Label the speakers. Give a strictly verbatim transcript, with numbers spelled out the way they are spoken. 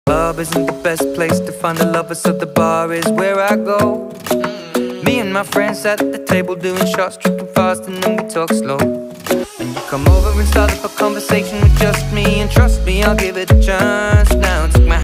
Speaker 1: Club isn't the best place to find a lover, so the bar is where I go. Me and my friends at the table doing shots, tripping fast, and then we talk slow. And you come over and start up a conversation with just me, and trust me, I'll give it a chance.